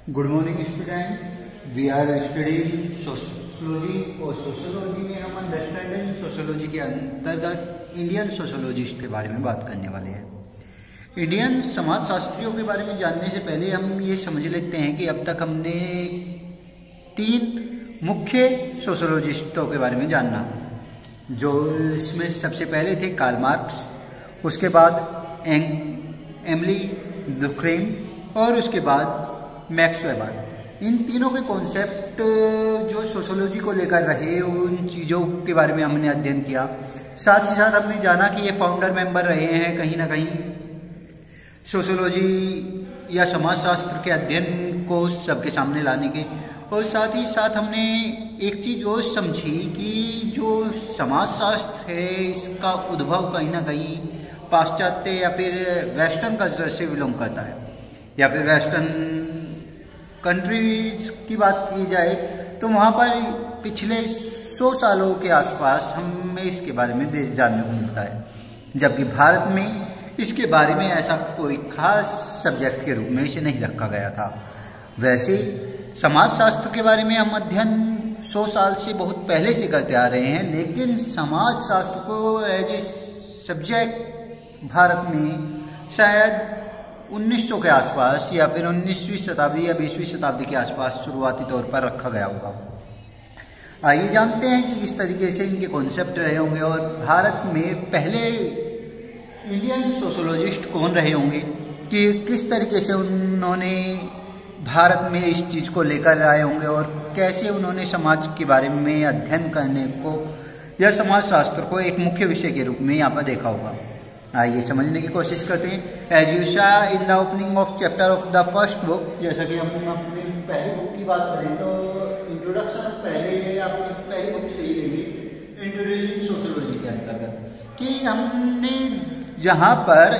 Good morning student, we are studying sociology और sociology में हम अंडरस्टैंडिंग सोशियोलॉजी के अंतर्गत इंडियन सोशियोलॉजिस्ट के बारे में बात करने वाले हैं। इंडियन समाजशास्त्रियों के बारे में जानने से पहले हम ये समझ लेते हैं कि अब तक हमने 3 मुख्य सोशियोलॉजिस्टों के बारे में जाना, जो इसमें सबसे पहले थे कार्ल मार्क्स, उसके बाद एमिली दुर्खेम और उसके बाद मैक्स वेबर। इन तीनों के कॉन्सेप्ट जो सोशियोलॉजी को लेकर रहे, उन चीज़ों के बारे में हमने अध्ययन किया। साथ ही साथ हमने जाना कि ये फाउंडर मेंबर रहे हैं कहीं ना कहीं सोशियोलॉजी या समाजशास्त्र के अध्ययन को सबके सामने लाने के। और साथ ही साथ हमने एक चीज़ और समझी कि जो समाजशास्त्र है इसका उद्भव कहीं ना कहीं पाश्चात्य या फिर वेस्टर्न कल्चर से बिलोंग करता है, या फिर वेस्टर्न कंट्रीज की बात की जाए तो वहाँ पर पिछले 100 सालों के आसपास हमें इसके बारे में जानने को मिलता है, जबकि भारत में इसके बारे में ऐसा कोई खास सब्जेक्ट के रूप में इसे नहीं रखा गया था। वैसे समाजशास्त्र के बारे में हम अध्ययन 100 साल से बहुत पहले से करते आ रहे हैं, लेकिन समाजशास्त्र को एज ए सब्जेक्ट भारत में शायद 1900 के आसपास या फिर 19वीं शताब्दी या 20वीं शताब्दी के आसपास शुरुआती तौर पर रखा गया होगा। आइए जानते हैं कि किस तरीके से इनके कॉन्सेप्ट रहे होंगे और भारत में पहले इंडियन सोशियोलॉजिस्ट कौन रहे होंगे, कि किस तरीके से उन्होंने भारत में इस चीज़ को लेकर आए होंगे और कैसे उन्होंने समाज के बारे में अध्ययन करने को या समाजशास्त्र को एक मुख्य विषय के रूप में यहाँ पर देखा होगा। आइए समझने की कोशिश करते हैं। As you saw in the opening of chapter of the first book, जैसा कि हम अपनी पहली बुक की बात करें तो इंट्रोडक्शन पहले अपनी पहली बुक से ही लेंगे, इंट्रोड्यूसिंग सोशियोलॉजी के अंतर्गत, कि हमने जहाँ पर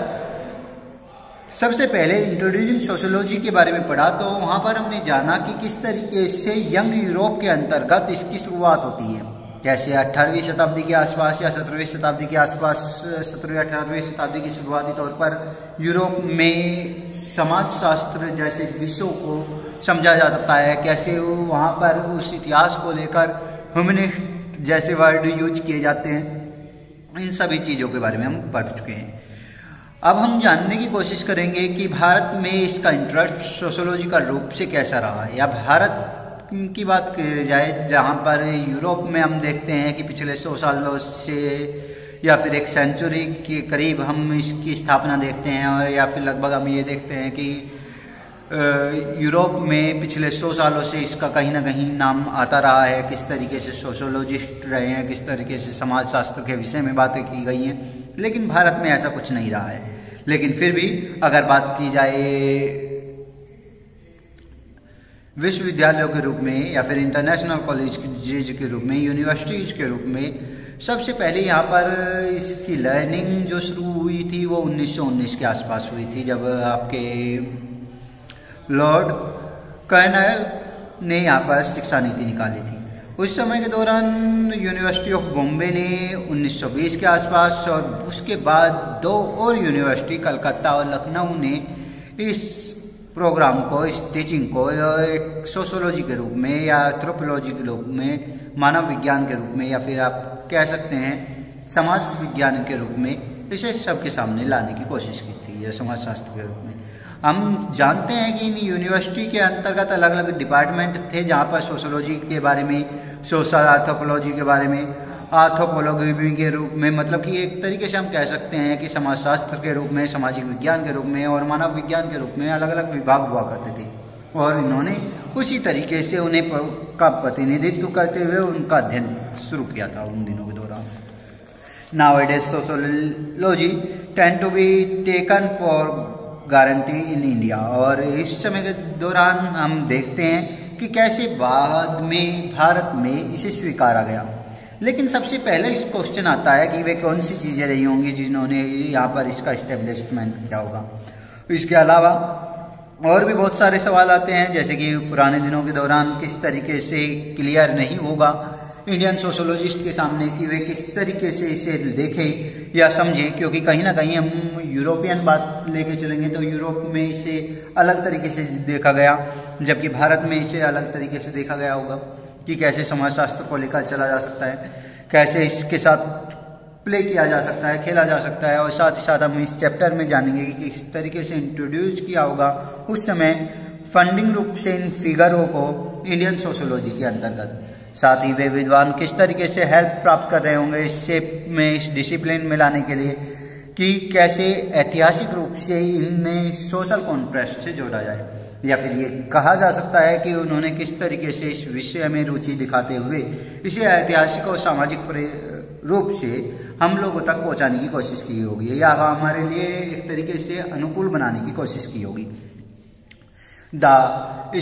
सबसे पहले इंट्रोड्यूसिंग सोशियोलॉजी के बारे में पढ़ा तो वहाँ पर हमने जाना कि किस तरीके से यंग यूरोप के अंतर्गत इसकी शुरुआत होती है। जैसे 18वीं शताब्दी के आसपास या 17वीं शताब्दी के आसपास, 17वीं-18वीं शताब्दी की शुरुआती तौर पर यूरोप में समाजशास्त्र जैसे विषयों को समझा जाता है, कैसे वहाँ पर उस इतिहास को लेकर ह्यूमनिस्ट जैसे वर्ड यूज किए जाते हैं। इन सभी चीज़ों के बारे में हम पढ़ चुके हैं। अब हम जानने की कोशिश करेंगे कि भारत में इसका इंटरेस्ट सोशियोलॉजिकल रूप से कैसा रहा, या भारत की बात की जाए जहाँ पर यूरोप में हम देखते हैं कि पिछले 100 सालों से या फिर 1 सेंचुरी के करीब हम इसकी स्थापना देखते हैं, और या फिर लगभग हम ये देखते हैं कि यूरोप में पिछले 100 सालों से इसका कहीं ना कहीं नाम आता रहा है। किस तरीके से सोशियोलॉजिस्ट रहे हैं, किस तरीके से समाजशास्त्र के विषय में बातें की गई हैं, लेकिन भारत में ऐसा कुछ नहीं रहा है। लेकिन फिर भी अगर बात की जाए विश्वविद्यालयों के रूप में या फिर इंटरनेशनल कॉलेज के रूप में, यूनिवर्सिटीज के रूप में, सबसे पहले यहाँ पर इसकी लर्निंग जो शुरू हुई थी वो 1919 के आसपास हुई थी, जब आपके लॉर्ड कर्नल ने यहाँ पर शिक्षा नीति निकाली थी। उस समय के दौरान यूनिवर्सिटी ऑफ बॉम्बे ने 1920 के आसपास, और उसके बाद 2 और यूनिवर्सिटी कलकत्ता और लखनऊ ने इस प्रोग्राम को, इस टीचिंग को एक सोशियोलॉजी के रूप में या एंथ्रोपोलॉजी के रूप में, मानव विज्ञान के रूप में, या फिर आप कह सकते हैं समाज विज्ञान के रूप में इसे सबके सामने लाने की कोशिश की थी, या समाजशास्त्र के रूप में। हम जानते हैं कि इन यूनिवर्सिटी के अंतर्गत अलग अलग डिपार्टमेंट थे जहाँ पर सोशियोलॉजी के बारे में, सोशल एंथ्रोपोलॉजी के बारे में, एंथ्रोपोलॉजी के रूप में, मतलब कि एक तरीके से हम कह सकते हैं कि समाजशास्त्र के रूप में, सामाजिक विज्ञान के रूप में और मानव विज्ञान के रूप में अलग अलग विभाग हुआ करते थे, और इन्होंने उसी तरीके से उन्हें का प्रतिनिधित्व करते हुए उनका अध्ययन शुरू किया था उन दिनों के दौरान। Nowadays sociology tend to be taken for granted in India, और इस समय के दौरान हम देखते हैं कि कैसे बाद में भारत में इसे स्वीकारा गया। लेकिन सबसे पहले इस क्वेश्चन आता है कि वे कौन सी चीज़ें रही होंगी जिन्होंने यहाँ पर इसका इस्टेब्लिशमेंट किया होगा। इसके अलावा और भी बहुत सारे सवाल आते हैं, जैसे कि पुराने दिनों के दौरान किस तरीके से क्लियर नहीं होगा इंडियन सोशोलॉजिस्ट के सामने कि वे किस तरीके से इसे देखें या समझें, क्योंकि कहीं ना कहीं हम यूरोपियन बात लेके चलेंगे तो यूरोप में इसे अलग तरीके से देखा गया, जबकि भारत में इसे अलग तरीके से देखा गया होगा कि कैसे समाजशास्त्र को लेकर चला जा सकता है, कैसे इसके साथ प्ले किया जा सकता है, खेला जा सकता है। और साथ ही साथ हम इस चैप्टर में जानेंगे कि किस तरीके से इंट्रोड्यूस किया होगा उस समय फंडिंग रूप से इन फिगरों को इंडियन सोशोलॉजी के अंतर्गत। साथ ही वे विद्वान किस तरीके से हेल्प प्राप्त कर रहे होंगे इस शेप में, इस डिसिप्लिन में लाने के लिए, कि कैसे ऐतिहासिक रूप से इन्हें सोशल कॉन्ट्रास्ट से जोड़ा जाए, या फिर ये कहा जा सकता है कि उन्होंने किस तरीके से इस विषय में रुचि दिखाते हुए इसे ऐतिहासिक और सामाजिक रूप से हम लोगों तक पहुंचाने की कोशिश की होगी या हमारे लिए एक तरीके से अनुकूल बनाने की कोशिश की होगी। The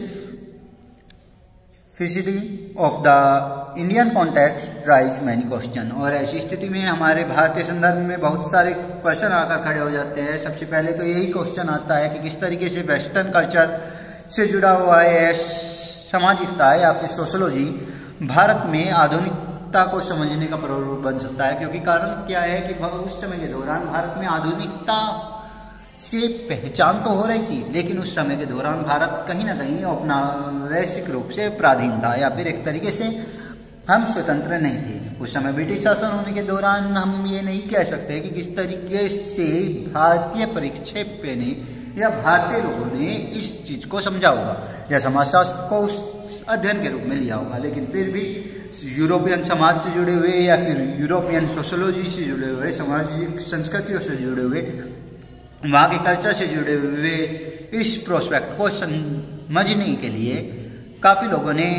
specificity of the Indian context raise many question. और ऐसी स्थिति में हमारे भारतीय संदर्भ में बहुत सारे क्वेश्चन आकर खड़े हो जाते हैं। सबसे पहले तो यही क्वेश्चन आता है कि किस तरीके से वेस्टर्न कल्चर से जुड़ा हुआ है सामाजिकता या फिर सोशोलॉजी भारत में आधुनिकता को समझने का प्रारूप बन सकता है। क्योंकि कारण क्या है कि उस समय के दौरान भारत में आधुनिकता से पहचान तो हो रही थी, लेकिन उस समय के दौरान भारत कहीं ना कहीं अपना वैश्विक रूप से पराधीन था, या फिर एक तरीके से हम स्वतंत्र नहीं थे। उस समय ब्रिटिश शासन होने के दौरान हम ये नहीं कह सकते कि किस तरीके से भारतीय परिप्रेक्ष्य ने या भारतीय लोगों ने इस चीज को समझा होगा या समाजशास्त्र को उस अध्ययन के रूप में लिया होगा। लेकिन फिर भी यूरोपियन समाज से जुड़े हुए या फिर यूरोपियन सोशोलॉजी से जुड़े हुए, सामाजिक संस्कृतियों से जुड़े हुए, वहाँ के कल्चर से जुड़े हुए इस प्रोस्पेक्ट को समझने के लिए काफी लोगों ने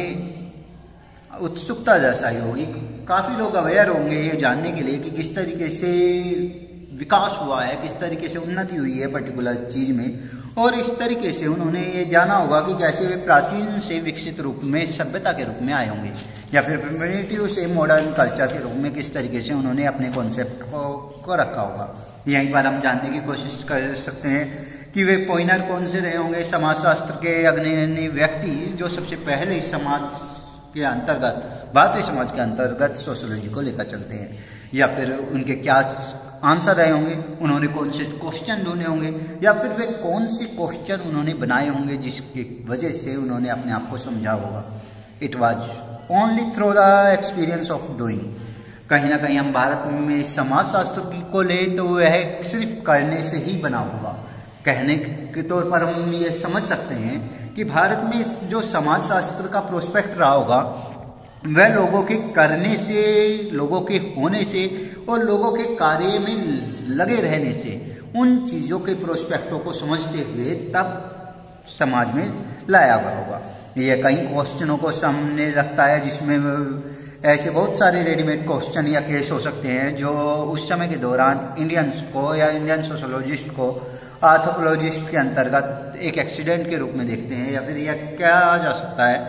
उत्सुकता दर्शाई होगी। काफी लोग अवेयर होंगे ये जानने के लिए कि किस तरीके से विकास हुआ है, किस तरीके से उन्नति हुई है पर्टिकुलर चीज में, और इस तरीके से उन्होंने ये जाना होगा कि कैसे वे प्राचीन से विकसित रूप में सभ्यता के रूप में आए होंगे, या फिर प्रिमिटिव से मॉडर्न कल्चर के रूप में किस तरीके से उन्होंने अपने कॉन्सेप्ट को रखा होगा। यहीं पर हम जानने की कोशिश कर सकते हैं कि वे पॉइनर कौन से रहे होंगे, समाजशास्त्र के अग्रणी व्यक्ति जो सबसे पहले समाज के अंतर्गत, भारतीय समाज के अंतर्गत सोशोलॉजी को लेकर चलते हैं, या फिर उनके क्या आंसर रहे होंगे, उन्होंने कौन से क्वेश्चन ढूंढे होंगे, या फिर वे कौन से क्वेश्चन उन्होंने बनाए होंगे जिसकी वजह से उन्होंने अपने आप को समझा होगा। It was only through the experience of doing. कहीं ना कहीं हम भारत में समाजशास्त्र को ले तो वह सिर्फ करने से ही बना होगा। कहने के तौर पर हम ये समझ सकते हैं कि भारत में जो समाजशास्त्र का प्रोस्पेक्ट रहा होगा वह लोगों के करने से, लोगों के होने से और लोगों के कार्य में लगे रहने से, उन चीजों के प्रोस्पेक्टों को समझते हुए तब समाज में लाया गया होगा। यह कई क्वेश्चनों को सामने रखता है जिसमें ऐसे बहुत सारे रेडीमेड क्वेश्चन या केस हो सकते हैं जो उस समय के दौरान इंडियंस को या इंडियन सोशोलॉजिस्ट को एंथ्रोपोलॉजिस्ट के अंतर्गत एक एक्सीडेंट के रूप में देखते हैं, या फिर यह कहा जा सकता है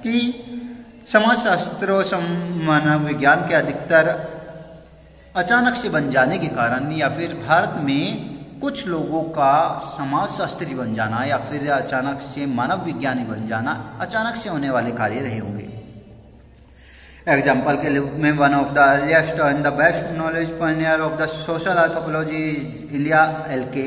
कि समाजशास्त्र और मानव विज्ञान के अधिकतर अचानक से बन जाने के कारण, या फिर भारत में कुछ लोगों का समाजशास्त्री बन जाना या फिर अचानक से मानव विज्ञानी बन जाना अचानक से होने वाले कार्य रहे होंगे। एग्जाम्पल के रूप में one of the earliest and the best knowledge pioneer of the social anthropology India LK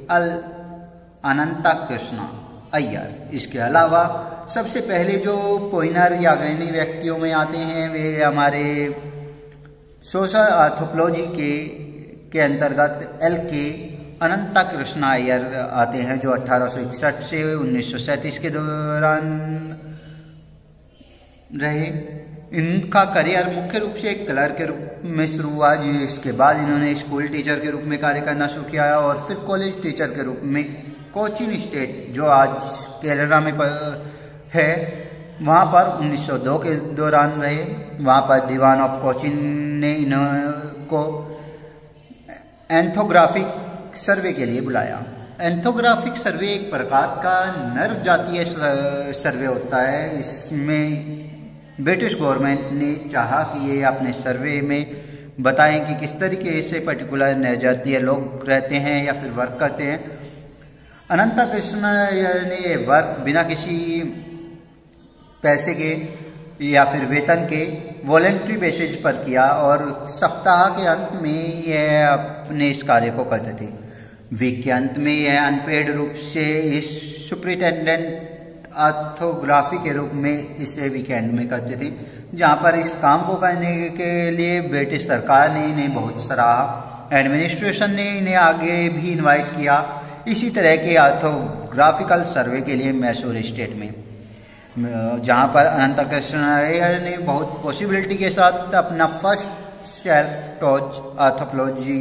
Ananta Krishna Iyer. इसके अलावा सबसे पहले जो पोइनर या अग्रणी व्यक्तियों में आते हैं वे हमारे सोशल एंथ्रोपोलॉजी के अंतर्गत LK अनंता कृष्णा अय्यर आते हैं, जो 1861 से 1937 के दौरान रहे। इनका करियर मुख्य रूप से एक क्लर्क के रूप में शुरू हुआ, जिसके बाद इन्होंने स्कूल टीचर के रूप में कार्य करना शुरू किया और फिर कॉलेज टीचर के रूप में कोचीन स्टेट, जो आज केरला में है, वहाँ पर 1902 के दौरान रहे। वहाँ पर दीवान ऑफ कोचीन ने इनको एंथोग्राफिक सर्वे के लिए बुलाया। एंथोग्राफिक सर्वे एक प्रकार का नर जातीय सर्वे होता है। इसमें ब्रिटिश गवर्नमेंट ने चाहा कि ये अपने सर्वे में बताएं कि किस तरीके से पर्टिकुलर नर जातीय लोग रहते हैं या फिर वर्क करते हैं। अनंता कृष्ण ने ये वर्क बिना किसी पैसे के या फिर वेतन के वॉलेंट्री बेसिस पर किया और सप्ताह के अंत में यह अपने इस कार्य को करते थे। वीक के अंत में यह अनपेड रूप से इस सुपरिटेंडेंट ऑर्थोग्राफी के रूप में इसे वीकेंड में करते थे, जहां पर इस काम को करने के लिए ब्रिटिश सरकार ने इन्हें बहुत सराहा। एडमिनिस्ट्रेशन ने इन्हें आगे भी इनवाइट किया इसी तरह के ऑर्थोग्राफिकल सर्वे के लिए मैसूर स्टेट में, जहां पर अनंत कृष्ण अय्यर ने बहुत पॉसिबिलिटी के साथ अपना फर्स्ट सेल्फ टॉच आर्थोपोलॉजी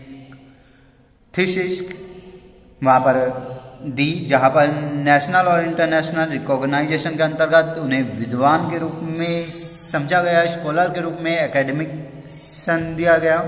थीसिस वहां पर दी, जहां पर नेशनल और इंटरनेशनल रिकॉग्नाइजेशन के अंतर्गत उन्हें विद्वान के रूप में समझा गया, स्कॉलर के रूप में एकेडमिक सन दिया गया,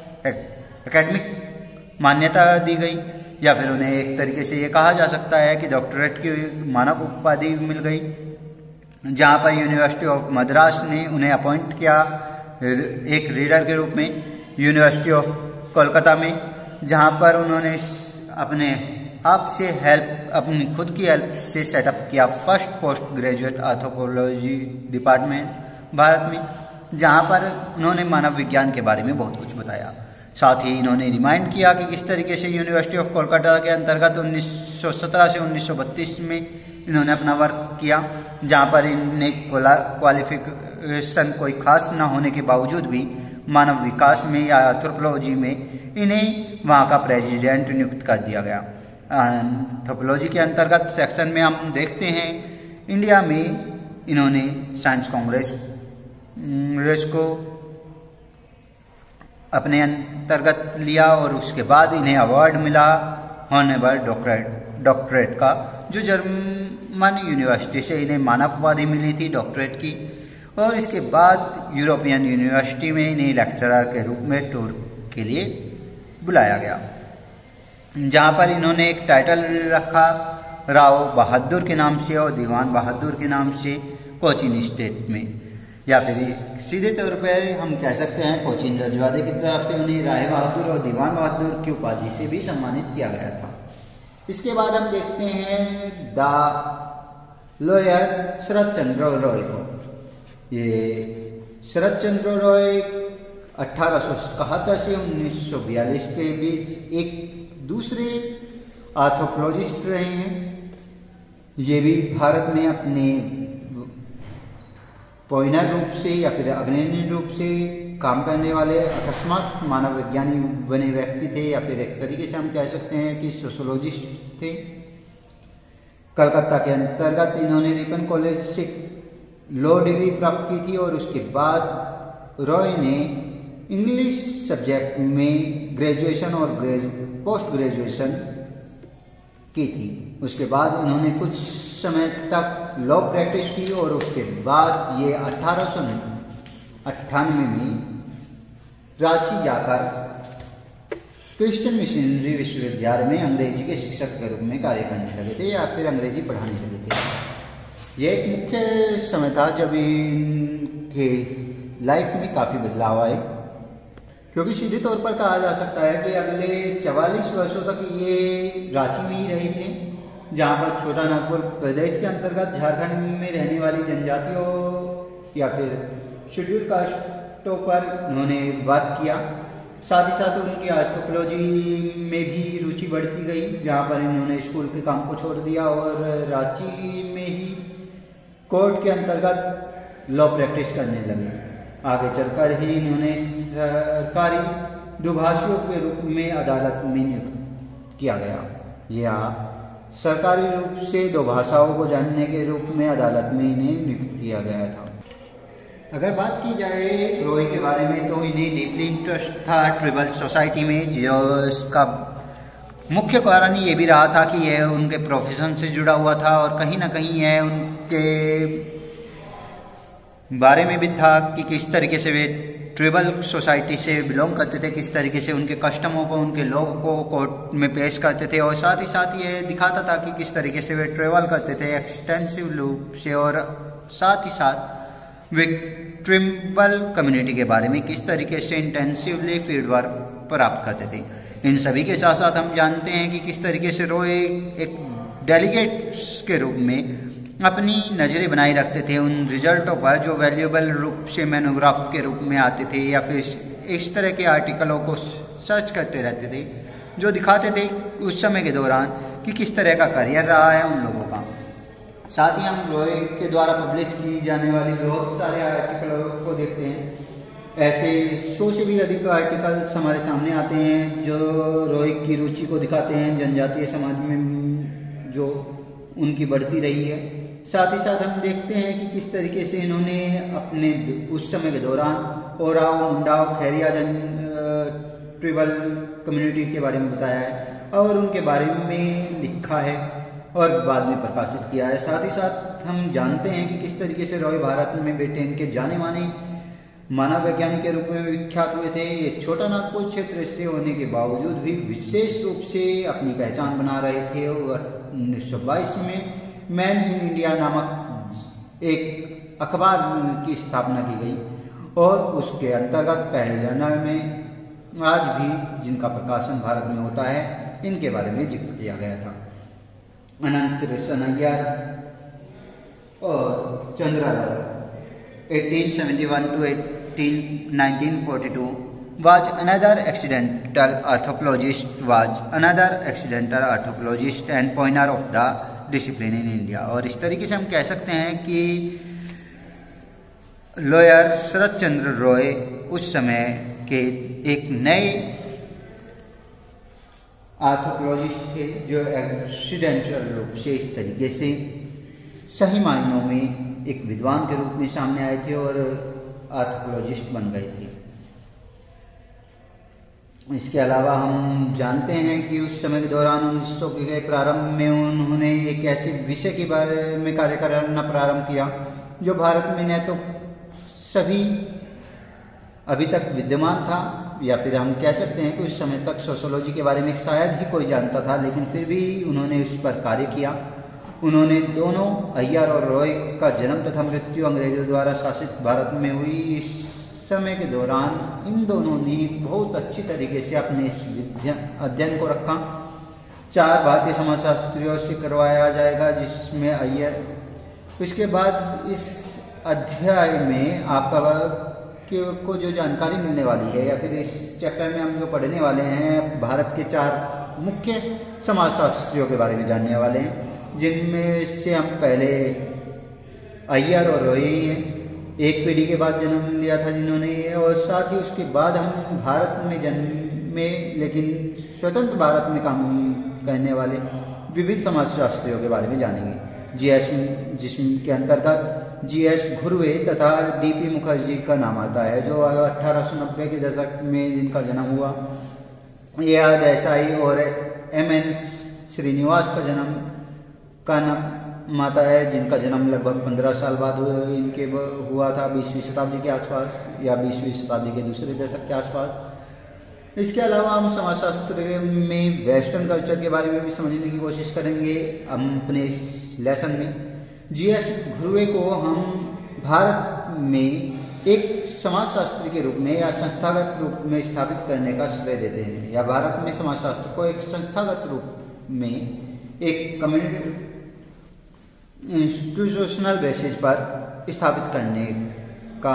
एकेडमिक मान्यता दी गई, या फिर उन्हें एक तरीके से ये कहा जा सकता है कि डॉक्टरेट की मानक उपाधि मिल गई, जहां पर यूनिवर्सिटी ऑफ मद्रास ने उन्हें अपॉइंट किया एक रीडर के रूप में यूनिवर्सिटी ऑफ कोलकाता में, जहां पर उन्होंने अपने आप से हेल्प अपनी खुद की हेल्प से सेटअप किया first post graduate anthropology department Bharat में, जहां पर उन्होंने मानव विज्ञान के बारे में बहुत कुछ बताया। साथ ही इन्होंने रिमाइंड किया कि किस तरीके से यूनिवर्सिटी ऑफ कोलकाता के अंतर्गत 1917 से 1932 में इन्होंने अपना वर्क किया, जहां पर इन्हें क्वालिफिकेशन कोई खास न होने के बावजूद भी मानव विकास में या एंथ्रोपोलॉजी में इन्हें वहां का प्रेसिडेंट नियुक्त कर दिया गया। एंथ्रोपोलॉजी के अंतर्गत सेक्शन में हम देखते हैं इंडिया में इन्होंने साइंस कांग्रेस को अपने अंतर्गत लिया और उसके बाद इन्हें अवार्ड मिला ऑनरेबल डॉक्टरेट का, जो जर्मन यूनिवर्सिटी से इन्हें मानक उपाधि मिली थी डॉक्टरेट की, और इसके बाद यूरोपियन यूनिवर्सिटी में इन्हें लेक्चरर के रूप में टूर के लिए बुलाया गया, जहां पर इन्होंने एक टाइटल रखा राव बहादुर के नाम से और दीवान बहादुर के नाम से कोचीन स्टेट में, या फिर सीधे तौर पर हम कह सकते हैं कोचीन रजवाड़े की तरफ से उन्हें राय बहादुर और दीवान बहादुर की उपाधि से भी सम्मानित किया गया था। इसके बाद हम देखते हैं द लॉयर शरद चंद्र रॉय को। ये शरद चंद्र रॉय 1871 से 1942 के बीच एक दूसरे आर्थोपोलॉजिस्ट रहे हैं। ये भी भारत में अपने पॉइनर रूप से या फिर अग्रणी रूप से काम करने वाले अकस्मात मानव विज्ञानी बने व्यक्ति थे, या फिर एक तरीके से हम कह सकते हैं कि सोशोलॉजिस्ट थे। कलकत्ता के अंतर्गत इन्होंने रिपन कॉलेज से लॉ डिग्री प्राप्त की थी और उसके बाद रॉय ने इंग्लिश सब्जेक्ट में ग्रेजुएशन और पोस्ट ग्रेजुएशन की थी। उसके बाद इन्होंने कुछ समय तक लॉ प्रैक्टिस की और उसके बाद ये 1898 में रांची जाकर क्रिश्चियन मिशनरी विश्वविद्यालय में अंग्रेजी के शिक्षक के रूप में कार्य करने लगे थे, या फिर अंग्रेजी पढ़ाने लगे थे। यह एक मुख्य समय था जब इनके लाइफ में काफी बदलाव आए, क्योंकि सीधे तौर पर कहा जा सकता है कि अगले 44 वर्षों तक ये रांची में ही रहे थे, जहां पर छोटा नागपुर प्रदेश के अंतर्गत झारखंड में रहने वाली जनजातियों या फिर शेड्यूल कास्टों पर उन्होंने वर्क किया। साथ ही साथ उनकी आर्थोपोलॉजी में भी रुचि बढ़ती गई, जहां पर इन्होंने स्कूल के काम को छोड़ दिया और रांची में ही कोर्ट के अंतर्गत लॉ प्रैक्टिस करने लगे। आगे चलकर ही इन्होंने सरकारी दुभाषियों के रूप में अदालत में नियुक्त किया गया, या सरकारी रूप से दो भाषाओं को जानने के रूप में अदालत में इन्हें नियुक्त किया गया था। अगर बात की जाए रॉय के बारे में, तो इन्हें डीपली इंटरेस्ट था ट्रिबल सोसाइटी में, जो इसका मुख्य कारण ये भी रहा था कि यह उनके प्रोफेशन से जुड़ा हुआ था और कहीं ना कहीं यह उनके बारे में भी था कि किस तरीके से वे ट्रिबल सोसाइटी से बिलोंग करते थे, किस तरीके से उनके कस्टमों को, उनके लोगों को कोर्ट में पेश करते थे, और साथ ही साथ ये दिखाता था कि किस तरीके से वे ट्रेवल करते थे एक्सटेंसिव रूप से, और साथ ही साथ वे ट्रिबल कम्युनिटी के बारे में किस तरीके से इंटेंसिवली फील्ड वर्क प्राप्त करते थे। इन सभी के साथ साथ हम जानते हैं कि किस तरीके से रॉय एक डेलीगेट के रूप में अपनी नज़रें बनाए रखते थे उन रिजल्टों पर जो वैल्यूएबल रूप से मोनोग्राफ के रूप में आते थे, या फिर इस तरह के आर्टिकलों को सर्च करते रहते थे जो दिखाते थे उस समय के दौरान कि किस तरह का करियर रहा है उन लोगों का। साथ ही हम रॉय के द्वारा पब्लिश की जाने वाली बहुत सारे आर्टिकलों को देखते हैं। ऐसे 100 से भी अधिक आर्टिकल्स हमारे सामने आते हैं जो रॉय की रुचि को दिखाते हैं, जनजातीय समाज में जो उनकी बढ़ती रही है। साथ ही साथ हम देखते हैं कि किस तरीके से इन्होंने अपने उस समय के दौरान ओराव, मुंडाव, खैरिया ट्राइबल कम्युनिटी के बारे में बताया है और उनके बारे में लिखा है और बाद में प्रकाशित किया है। साथ ही साथ हम जानते हैं कि किस तरीके से रॉय भारत में ब्रिटेन के जाने माने मानव वैज्ञानिक के रूप में विख्यात हुए थे। ये छोटा नागपुर क्षेत्र से होने के बावजूद भी विशेष रूप से अपनी पहचान बना रहे थे और 1922 में मैन इन इंडिया नामक एक अखबार की स्थापना की गई और उसके अंतर्गत पहले जनवरी में आज भी जिनका प्रकाशन भारत में होता है इनके बारे में जिक्र किया गया था। अनंत कृष्ण अय्यर और चंद्रालाल 1871 to 1942 was another accidental archaeologist and pioneer of the discipline in India। और इस तरीके से हम कह सकते हैं कि लॉयर शरद चंद्र रॉय उस समय के एक नए आर्थोपोलॉजिस्ट थे जो एक्सीडेंटल रूप से इस तरीके से सही मायनों में एक विद्वान के रूप में सामने आए थे और आर्थोपोलॉजिस्ट बन गए थे। इसके अलावा हम जानते हैं कि उस समय के दौरान 1900 के प्रारंभ में उन्होंने एक ऐसे विषय के बारे में कार्य करना प्रारंभ किया जो भारत में न तो सभी अभी तक विद्यमान था, या फिर हम कह सकते हैं कि उस समय तक सोशियोलॉजी के बारे में शायद ही कोई जानता था, लेकिन फिर भी उन्होंने उस पर कार्य किया। उन्होंने दोनों अय्यर और रॉय का जन्म तथा मृत्यु अंग्रेजों द्वारा शासित भारत में हुई इस समय के दौरान इन दोनों ने बहुत अच्छी तरीके से अपने इस अध्ययन को रखा। 4 भारतीय समाजशास्त्रियों से करवाया जाएगा जिसमें अय्यर। इसके बाद इस अध्याय में आपका को जो जानकारी मिलने वाली है, या फिर इस चैप्टर में हम जो पढ़ने वाले हैं भारत के 4 मुख्य समाजशास्त्रियों के बारे में जानने वाले हैं, जिनमें से हम पहले अय्यर और रॉय हैं। एक पीढ़ी के बाद जन्म लिया था जिन्होंने, और साथ ही उसके बाद हम भारत में जन्मे लेकिन स्वतंत्र भारत में काम करने वाले विविध समाजशास्त्रियों के बारे में जानेंगे। जीएस जिसके अंतर्गत जीएस घुर्वे तथा डीपी मुखर्जी का नाम आता है जो 1890 के दशक में जिनका जन्म हुआ। ए.आर. देसाई और एम.एन. श्रीनिवास का नाम आता है जिनका जन्म लगभग 15 साल बाद इनके हुआ था, 20वीं शताब्दी के आसपास या 20वीं शताब्दी के दूसरे दशक के आसपास। इसके अलावा हम समाजशास्त्र में वेस्टर्न कल्चर के बारे में भी समझने की कोशिश करेंगे हम अपने इस लेसन में। जीएस घुर्वे को हम भारत में एक समाजशास्त्री के रूप में या संस्थागत रूप में स्थापित करने का श्रेय देते हैं, या भारत में समाजशास्त्र को एक संस्थागत रूप में एक कम्युनिटी इंस्टीट्यूशनल बेसिस पर स्थापित करने का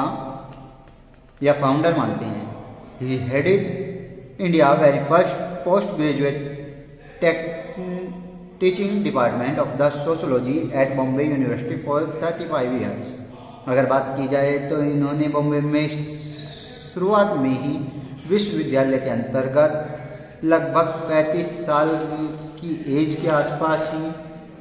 या फाउंडर मानते हैं। He headed India very first post graduate teaching department of the sociology at Bombay university for 35 years. अगर बात की जाए तो इन्होंने बॉम्बे में शुरुआत में ही विश्वविद्यालय के अंतर्गत लगभग 35 साल की एज के आसपास ही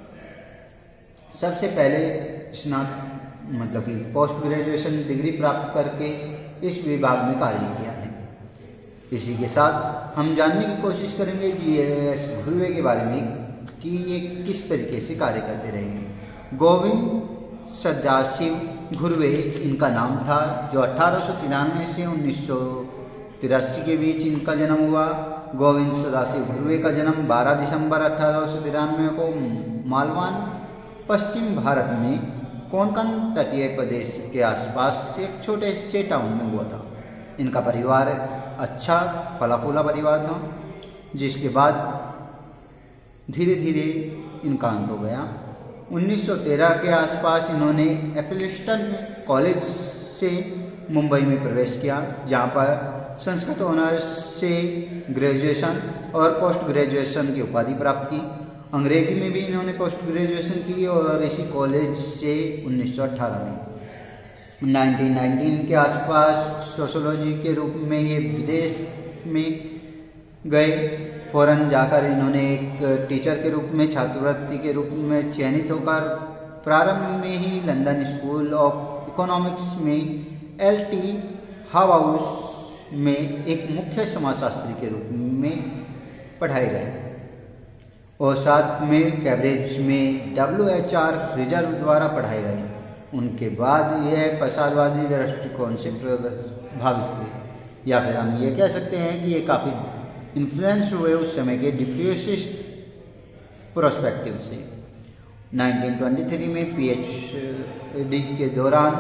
सबसे पहले मतलब कि पोस्ट ग्रेजुएशन डिग्री प्राप्त करके इस विभाग में कार्य किया है। इसी के साथ हम जानने की कोशिश करेंगे जीएस घुर्वे के बारे में कि ये किस तरीके से कार्य करते रहेंगे। गोविंद सदाशिव घुर्वे इनका नाम था, जो 1893 से 1983 के बीच इनका जन्म हुआ। गोविंद सदाशिव घुर्वे का जन्म 12 दिसंबर 1893 को मालवान पश्चिम भारत में कोंकण तटीय प्रदेश के आसपास एक छोटे से टाउन में हुआ था। इनका परिवार अच्छा फला फूला परिवार था, जिसके बाद धीरे धीरे इनका अंत हो गया। 1913 के आसपास इन्होंने एफिलिस्टन कॉलेज से मुंबई में प्रवेश किया, जहां पर संस्कृत ऑनर्स से ग्रेजुएशन और पोस्ट ग्रेजुएशन की उपाधि प्राप्त की। अंग्रेजी में भी इन्होंने पोस्ट ग्रेजुएशन की और इसी कॉलेज से 1918 में 1919 के आसपास सोशियोलॉजी के रूप में ये विदेश में गए। फौरन जाकर इन्होंने एक टीचर के रूप में छात्रवृत्ति के रूप में चयनित होकर प्रारंभ में ही लंदन स्कूल ऑफ इकोनॉमिक्स में LT हाउस में एक मुख्य समाजशास्त्री के रूप में पढ़ाए गए और साथ में कैम्ब्रिज में WHR रिजर्व द्वारा पढ़ाए गए। उनके बाद यह प्रसादवादी दृष्टिकोण से प्रभावित हुए, या फिर हम ये कह सकते हैं कि ये काफ़ी इन्फ्लुएंस हुए उस समय के डिफ्यूसिस्ट प्रोस्पेक्टिव से। 1923 में PhD के दौरान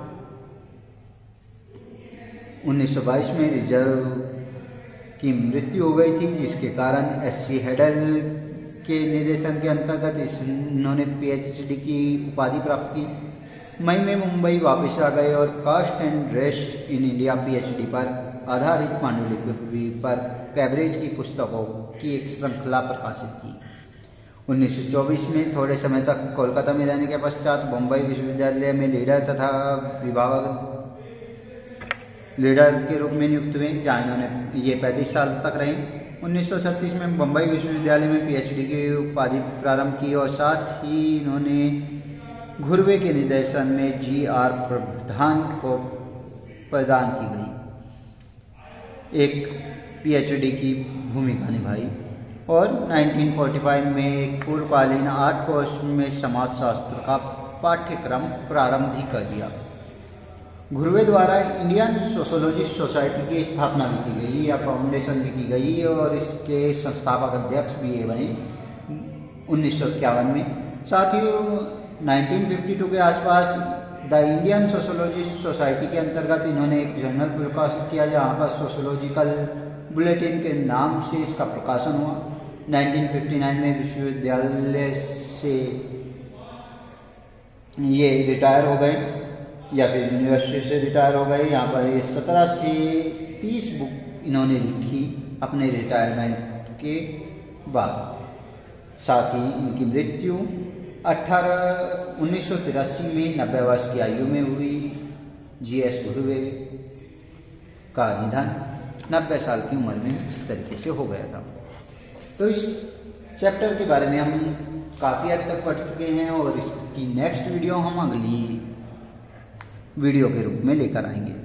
1922 में रिजर्व की मृत्यु हो गई थी, जिसके कारण SC हेडल के निर्देशन के अंतर्गत इन्होंने PhD की उपाधि प्राप्त की। मई में मुंबई वापस आ गए और caste and race in India PhD पर आधारित पांडुलिपि पर कैम्ब्रिज की पुस्तकों की एक श्रृंखला प्रकाशित की। 1924 में थोड़े समय तक कोलकाता में रहने के पश्चात बम्बई विश्वविद्यालय में लीडर तथा विभाग लीडर के रूप में नियुक्त हुए, जहाँ इन्होंने ये 35 साल तक रहे। 1936 में बम्बई विश्वविद्यालय में PhD की उपाधि प्रारंभ की और साथ ही इन्होंने घुर्वे के निर्देशन में GR प्रधान को प्रदान की गई एक PhD की भूमिका निभाई और 1945 में एक पूर्वकालीन 8 कोर्स में समाजशास्त्र का पाठ्यक्रम प्रारंभ भी कर दिया। घुर्वे द्वारा इंडियन सोशोलॉजिस्ट सोसाइटी की स्थापना भी की गई या फाउंडेशन भी की गई और इसके संस्थापक अध्यक्ष भी ये बने 1951 में। साथ ही 1952 के आसपास द इंडियन सोशोलॉजिस्ट सोसाइटी के अंतर्गत इन्होंने एक जर्नल प्रकाशित किया, जहाँ पर सोशोलॉजिकल बुलेटिन के नाम से इसका प्रकाशन हुआ। 1959 में विश्वविद्यालय से ये रिटायर हो गए या फिर यूनिवर्सिटी से रिटायर हो गए। यहाँ पर ये 17 से 30 बुक इन्होंने लिखी अपने रिटायरमेंट के बाद। साथ ही इनकी मृत्यु 1983 में 90 वर्ष की आयु में हुई। GS घुर्वे का निधन 90 साल की उम्र में इस तरीके से हो गया था। तो इस चैप्टर के बारे में हम काफ़ी हद तक पढ़ चुके हैं और इसकी नेक्स्ट वीडियो हम अगली वीडियो के रूप में लेकर आएंगे।